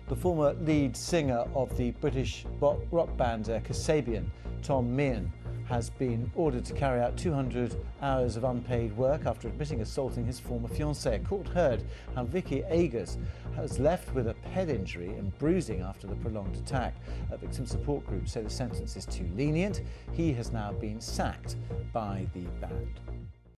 The former lead singer of the British rock band Kasabian, Meighan, has been ordered to carry out 200 hours of unpaid work after admitting assaulting his former fiancée. A court heard how Vicky Agers was left with a head injury and bruising after the prolonged attack. Victim support groups say the sentence is too lenient. He has now been sacked by the band.